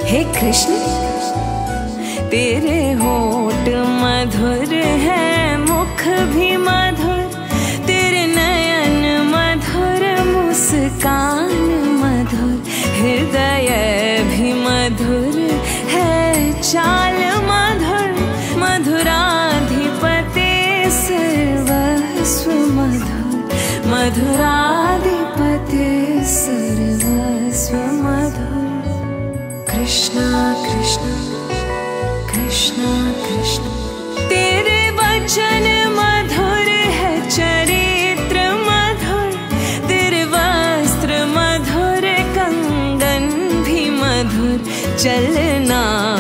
हे कृष्ण तेरे होठ मधुर है, मुख भी मधुर, तेरे नयन मधुर, मुस्कान मधुर, हृदय भी मधुर है, चाल मधुर, मधुराधिपते सर्वस्व मधुर, मधुराधिपते सर्वस्व मधुर। कृष्णा कृष्णा कृष्णा कृष्णा, तेरे वचन मधुर है, चरित्र मधुर, तेरे वस्त्र मधुर, कंगन भी मधुर, चलना